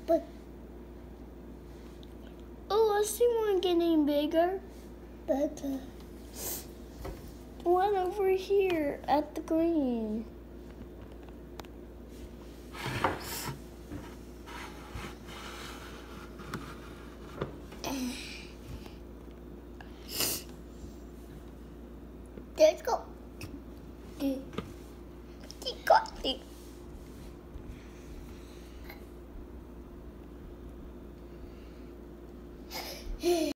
But oh, I see one getting bigger. but One over here at the green. let's go. You got it.